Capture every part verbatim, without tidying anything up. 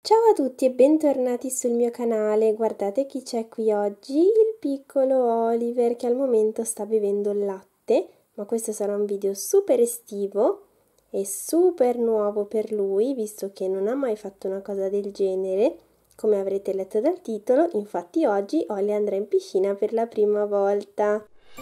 Ciao a tutti e bentornati sul mio canale. Guardate chi c'è qui oggi, il piccolo Oliver che al momento sta bevendo il latte, ma questo sarà un video super estivo e super nuovo per lui, visto che non ha mai fatto una cosa del genere, come avrete letto dal titolo. Infatti oggi Ollie andrà in piscina per la prima volta.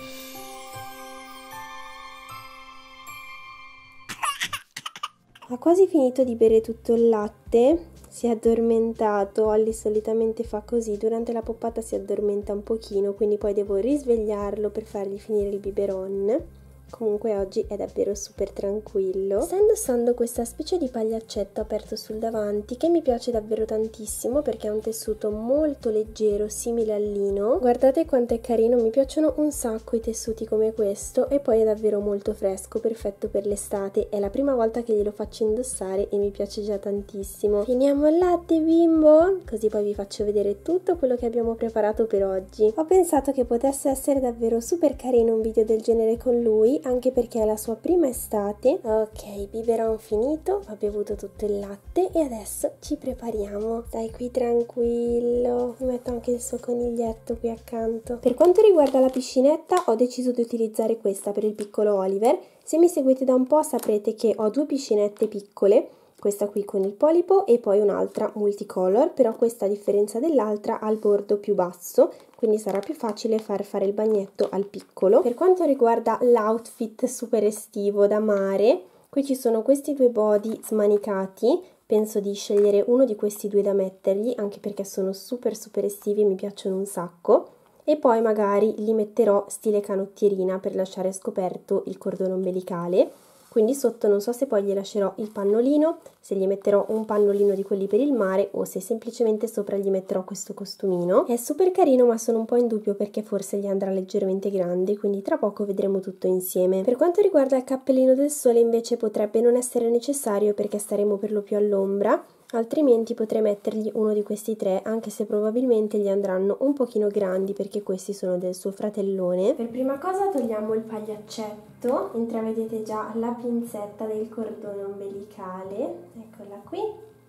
Ha quasi finito di bere tutto il latte, si è addormentato. Ollie solitamente fa così, durante la poppata si addormenta un pochino, quindi poi devo risvegliarlo per fargli finire il biberon. Comunque oggi è davvero super tranquillo. Sta indossando questa specie di pagliaccetto aperto sul davanti che mi piace davvero tantissimo perché ha un tessuto molto leggero, simile al lino. Guardate quanto è carino, mi piacciono un sacco i tessuti come questo e poi è davvero molto fresco, perfetto per l'estate. È la prima volta che glielo faccio indossare e mi piace già tantissimo. Finiamo il latte, bimbo? Così poi vi faccio vedere tutto quello che abbiamo preparato per oggi. Ho pensato che potesse essere davvero super carino un video del genere con lui, anche perché è la sua prima estate. Ok, biberon finito, ha bevuto tutto il latte e adesso ci prepariamo. Stai qui tranquillo, mi metto anche il suo coniglietto qui accanto. Per quanto riguarda la piscinetta, ho deciso di utilizzare questa per il piccolo Oliver. Se mi seguite da un po' saprete che ho due piscinette piccole, questa qui con il polipo e poi un'altra multicolor, però questa a differenza dell'altra ha il bordo più basso, quindi sarà più facile far fare il bagnetto al piccolo. Per quanto riguarda l'outfit super estivo da mare, qui ci sono questi due body smanicati. Penso di scegliere uno di questi due da mettergli, anche perché sono super super estivi e mi piacciono un sacco. E poi magari li metterò stile canottierina per lasciare scoperto il cordone ombelicale. Quindi sotto non so se poi gli lascerò il pannolino, se gli metterò un pannolino di quelli per il mare o se semplicemente sopra gli metterò questo costumino. È super carino, ma sono un po' in dubbio perché forse gli andrà leggermente grande, quindi tra poco vedremo tutto insieme. Per quanto riguarda il cappellino del sole invece potrebbe non essere necessario perché staremo per lo più all'ombra, altrimenti potrei mettergli uno di questi tre, anche se probabilmente gli andranno un pochino grandi perché questi sono del suo fratellone. Per prima cosa togliamo il pagliaccetto, intravedete già la pinzetta del cordone ombelicale, eccola qui.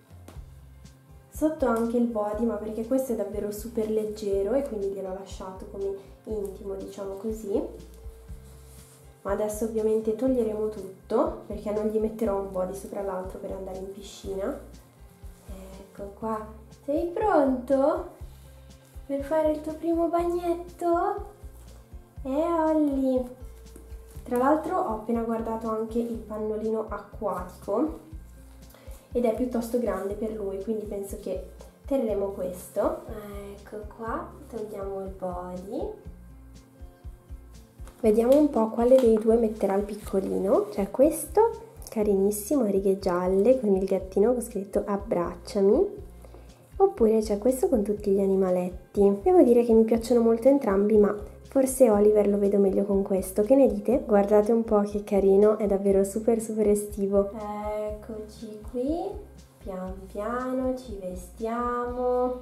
Sotto anche il body, ma perché questo è davvero super leggero e quindi gliel'ho lasciato come intimo, diciamo così. Ma adesso ovviamente toglieremo tutto perché non gli metterò un body sopra l'altro per andare in piscina. Ecco qua, sei pronto per fare il tuo primo bagnetto? Eh Ollie? Tra l'altro ho appena guardato anche il pannolino acquatico ed è piuttosto grande per lui, quindi penso che terremo questo. Ecco qua, togliamo il body. Vediamo un po' quale dei due metterà il piccolino. C'è questo carinissimo a righe gialle con il gattino con scritto abbracciami, oppure c'è questo con tutti gli animaletti. Devo dire che mi piacciono molto entrambi, ma forse Oliver lo vedo meglio con questo, che ne dite? Guardate un po' che carino, è davvero super super estivo. Eccoci qui, pian piano ci vestiamo.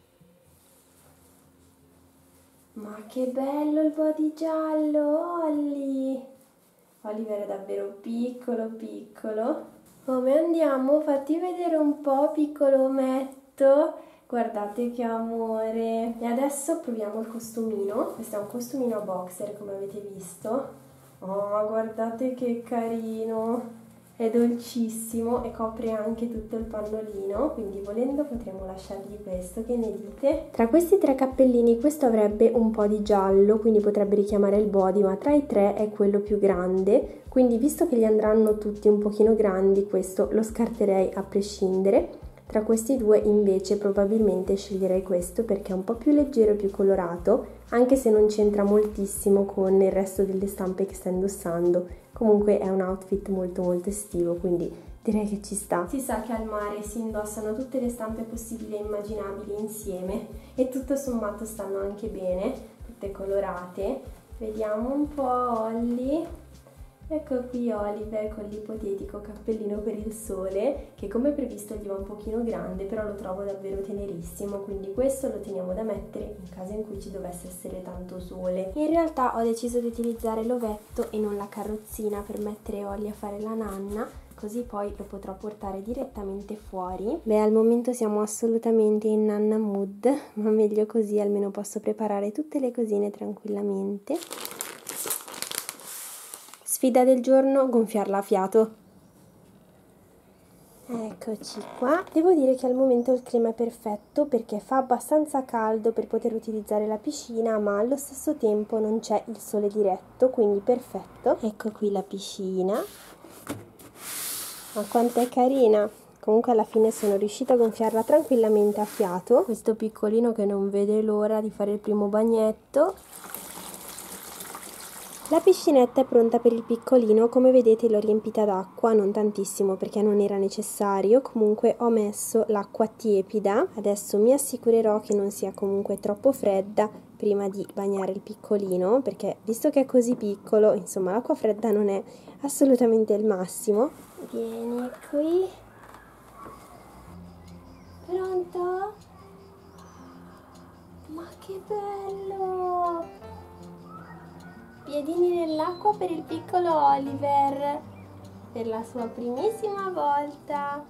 Ma che bello il body giallo, Ollie! Oliver è davvero piccolo piccolo. Come andiamo? Fatti vedere un po', piccolo ometto. Guardate che amore. E adesso proviamo il costumino. Questo è un costumino a boxer, come avete visto. Oh, guardate che carino. È dolcissimo e copre anche tutto il pannolino, quindi volendo potremmo lasciargli questo, che ne dite? Tra questi tre cappellini questo avrebbe un po' di giallo, quindi potrebbe richiamare il body, ma tra i tre è quello più grande, quindi visto che gli andranno tutti un pochino grandi, questo lo scarterei a prescindere. Tra questi due invece probabilmente sceglierei questo perché è un po' più leggero e più colorato, anche se non c'entra moltissimo con il resto delle stampe che sta indossando. Comunque è un outfit molto molto estivo, quindi direi che ci sta. Si sa che al mare si indossano tutte le stampe possibili e immaginabili insieme e tutto sommato stanno anche bene, tutte colorate. Vediamo un po' Ollie. Ecco qui Oliver con l'ipotetico cappellino per il sole, che come previsto gli va un pochino grande, però lo trovo davvero tenerissimo, quindi questo lo teniamo da mettere in caso in cui ci dovesse essere tanto sole. In realtà ho deciso di utilizzare l'ovetto e non la carrozzina per mettere Ollie a fare la nanna, così poi lo potrò portare direttamente fuori. Beh, al momento siamo assolutamente in nanna mood, ma meglio così, almeno posso preparare tutte le cosine tranquillamente. Sfida del giorno, gonfiarla a fiato. Eccoci qua. Devo dire che al momento il clima è perfetto perché fa abbastanza caldo per poter utilizzare la piscina, ma allo stesso tempo non c'è il sole diretto, quindi perfetto. Ecco qui la piscina. Ma quanto è carina! Comunque alla fine sono riuscita a gonfiarla tranquillamente a fiato. Questo piccolino che non vede l'ora di fare il primo bagnetto. La piscinetta è pronta per il piccolino, come vedete l'ho riempita d'acqua, non tantissimo perché non era necessario, comunque ho messo l'acqua tiepida. Adesso mi assicurerò che non sia comunque troppo fredda prima di bagnare il piccolino, perché visto che è così piccolo, insomma l'acqua fredda non è assolutamente il massimo. Vieni qui. Pronto? Ma che bello! Piedini nell'acqua per il piccolo Oliver, per la sua primissima volta.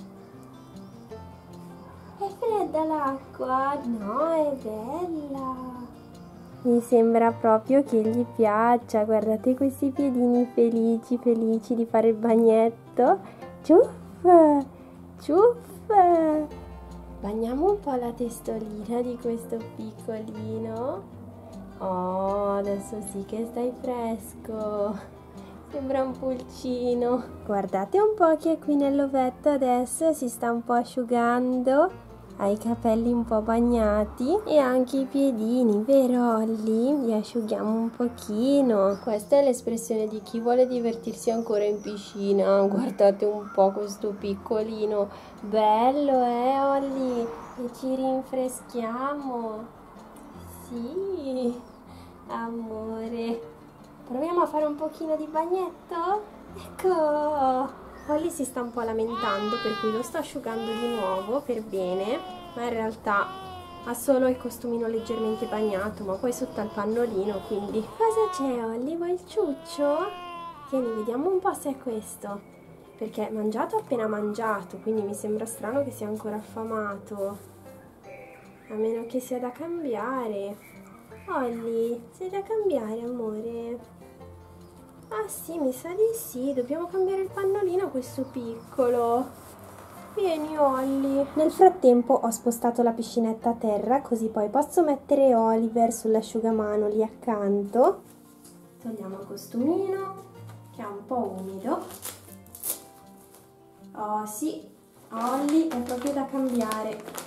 È fredda l'acqua? No, è bella. Mi sembra proprio che gli piaccia. Guardate questi piedini felici, felici di fare il bagnetto. Ciuff, ciuff. Bagniamo un po' la testolina di questo piccolino. Oh, adesso sì che stai fresco, sembra un pulcino. Guardate un po' che è qui nell'ovetto adesso, si sta un po' asciugando, ha i capelli un po' bagnati e anche i piedini, vero Olli? Li asciughiamo un pochino. Questa è l'espressione di chi vuole divertirsi ancora in piscina. Guardate un po' questo piccolino, bello eh Olli? E ci rinfreschiamo. Sì, amore. Proviamo a fare un pochino di bagnetto? Ecco! Olli si sta un po' lamentando, per cui lo sto asciugando di nuovo per bene, ma in realtà ha solo il costumino leggermente bagnato, ma poi sotto al pannolino, quindi... Cosa c'è Olli? Vuoi il ciuccio? Tieni, vediamo un po' se è questo, perché mangiato ha appena mangiato, quindi mi sembra strano che sia ancora affamato. A meno che sia da cambiare. Olli, sei da cambiare, amore? Ah sì, mi sa di sì. Dobbiamo cambiare il pannolino a questo piccolo. Vieni, Olli. Nel frattempo ho spostato la piscinetta a terra, così poi posso mettere Oliver sull'asciugamano lì accanto. Togliamo il costumino, che è un po' umido. Oh sì, Olli è proprio da cambiare.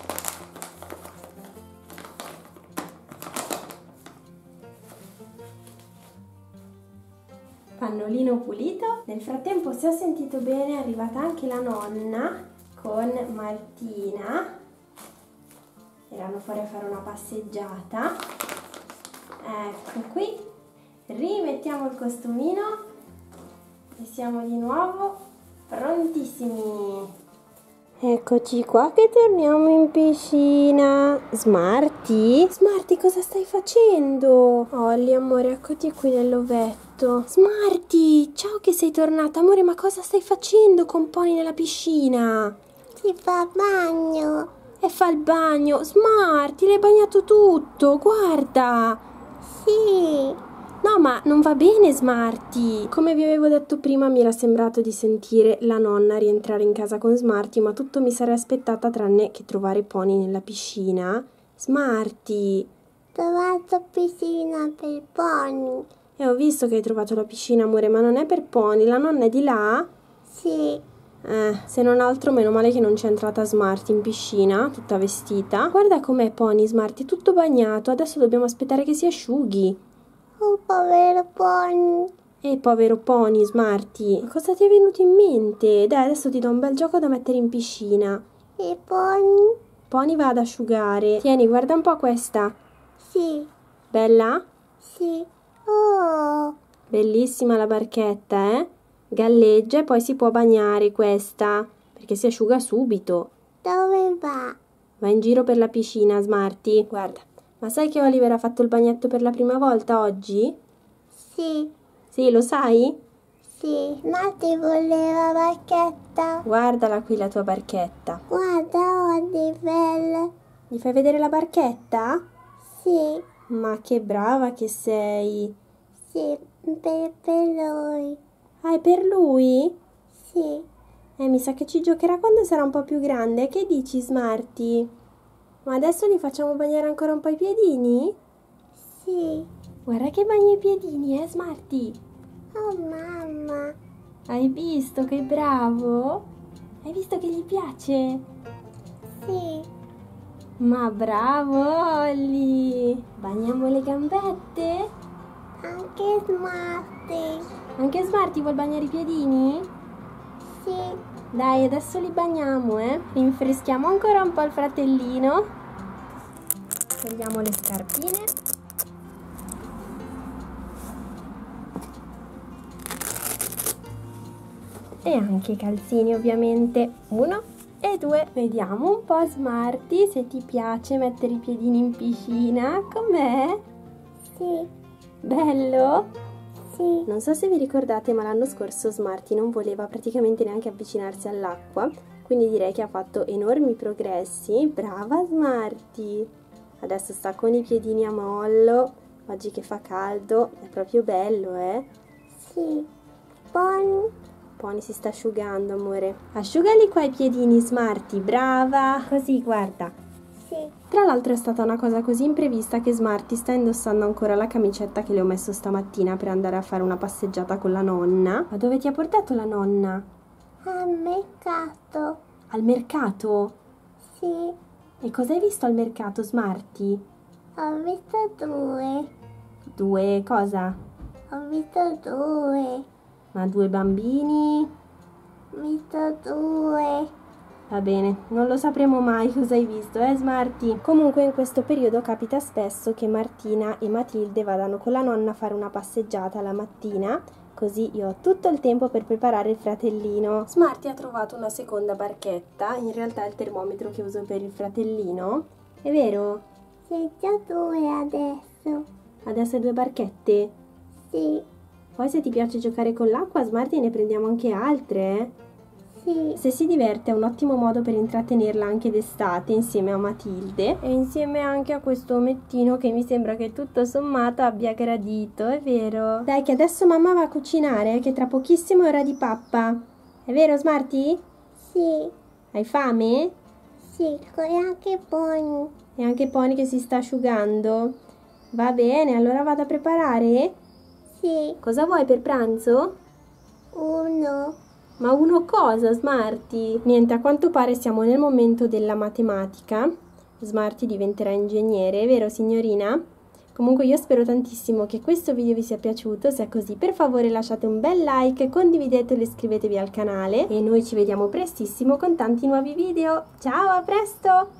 Pannolino pulito. Nel frattempo, se ho sentito bene, è arrivata anche la nonna con Martina. Erano fuori a fare una passeggiata. Ecco qui. Rimettiamo il costumino e siamo di nuovo prontissimi. Eccoci qua che torniamo in piscina. Smarty? Smarty, cosa stai facendo? Olli, amore, eccoti qui nell'ovetto. Smarty, ciao che sei tornata. Amore, ma cosa stai facendo con Pony nella piscina? Si fa bagno. E fa il bagno. Smarty, l'hai bagnato tutto, guarda. Sì. No, ma non va bene, Smarty. Come vi avevo detto prima, mi era sembrato di sentire la nonna rientrare in casa con Smarty, ma tutto mi sarei aspettata tranne che trovare Pony nella piscina. Smarty. Ho trovato piscina per Pony. E ho visto che hai trovato la piscina, amore, ma non è per Pony, la nonna è di là? Sì. Eh, se non altro, meno male che non c'è entrata Smarty in piscina, tutta vestita. Guarda com'è Pony, Smarty, tutto bagnato, adesso dobbiamo aspettare che si asciughi. Oh, povero Pony. Eh, povero Pony, Smarty, cosa ti è venuto in mente? Dai, adesso ti do un bel gioco da mettere in piscina. E Pony? Pony va ad asciugare. Tieni, guarda un po' questa. Sì. Bella? Sì. Oh. Bellissima la barchetta, eh? Galleggia e poi si può bagnare questa, perché si asciuga subito. Dove va? Va in giro per la piscina, Smarty. Guarda. Ma sai che Oliver ha fatto il bagnetto per la prima volta oggi? Sì. Sì, lo sai? Sì, Smarty voleva la barchetta. Guardala qui la tua barchetta. Guarda, oh, che bella. Gli fai vedere la barchetta? Sì, Ma che brava che sei. sì, per, per lui. Ah, è per lui? Sì, Eh, mi sa che ci giocherà quando sarà un po' più grande. Che dici, Smarty? Ma adesso gli facciamo bagnare ancora un po' i piedini? sì. Guarda che bagna i piedini, eh, Smarty? Oh, mamma. Hai visto che bravo? Hai visto che gli piace? Sì, Ma bravo, Olly! Bagniamo le gambette? anche Smarty. Anche Smarty vuol bagnare i piedini? Sì, Dai, adesso li bagniamo, eh? Rinfreschiamo ancora un po' il fratellino. Togliamo le scarpine. E anche i calzini, ovviamente. Uno e due. Vediamo un po', Smarty, se ti piace mettere i piedini in piscina. Com'è? sì, Bello? sì. Non so se vi ricordate, ma l'anno scorso Smarty non voleva praticamente neanche avvicinarsi all'acqua, quindi direi che ha fatto enormi progressi. Brava Smarty! Adesso sta con i piedini a mollo, oggi che fa caldo, è proprio bello, eh? Sì. Pony. Pony si sta asciugando, amore. Asciugali qua i piedini, Smarty, brava! Così, guarda. Sì. Tra l'altro è stata una cosa così imprevista che Smarty sta indossando ancora la camicetta che le ho messo stamattina per andare a fare una passeggiata con la nonna. Ma dove ti ha portato la nonna? Al mercato. Al mercato? Sì. E cosa hai visto al mercato, Smarty? Ho visto due. Due cosa? Ho visto due. Ma due bambini? Ho visto due. Va bene, non lo sapremo mai cosa hai visto, eh Smarty? Comunque in questo periodo capita spesso che Martina e Matilde vadano con la nonna a fare una passeggiata la mattina, così io ho tutto il tempo per preparare il fratellino. Smarty ha trovato una seconda barchetta, in realtà è il termometro che uso per il fratellino. È vero? C'è già due adesso. Adesso hai due barchette? Sì, Poi se ti piace giocare con l'acqua, Smarty, ne prendiamo anche altre, eh? sì, Se si diverte è un ottimo modo per intrattenerla anche d'estate insieme a Matilde e insieme anche a questo omettino che mi sembra che tutto sommato abbia gradito, è vero? Dai che adesso mamma va a cucinare, che tra pochissimo è ora di pappa. È vero, Smarty? sì, Hai fame? sì, e anche Pony. E anche Pony che si sta asciugando. Va bene, allora vado a preparare? Sì, Cosa vuoi per pranzo? uno. Ma uno cosa, Smarty? Niente, a quanto pare siamo nel momento della matematica. Smarty diventerà ingegnere, vero signorina? Comunque io spero tantissimo che questo video vi sia piaciuto, se è così per favore lasciate un bel like, condividetelo e iscrivetevi al canale e noi ci vediamo prestissimo con tanti nuovi video. Ciao, a presto!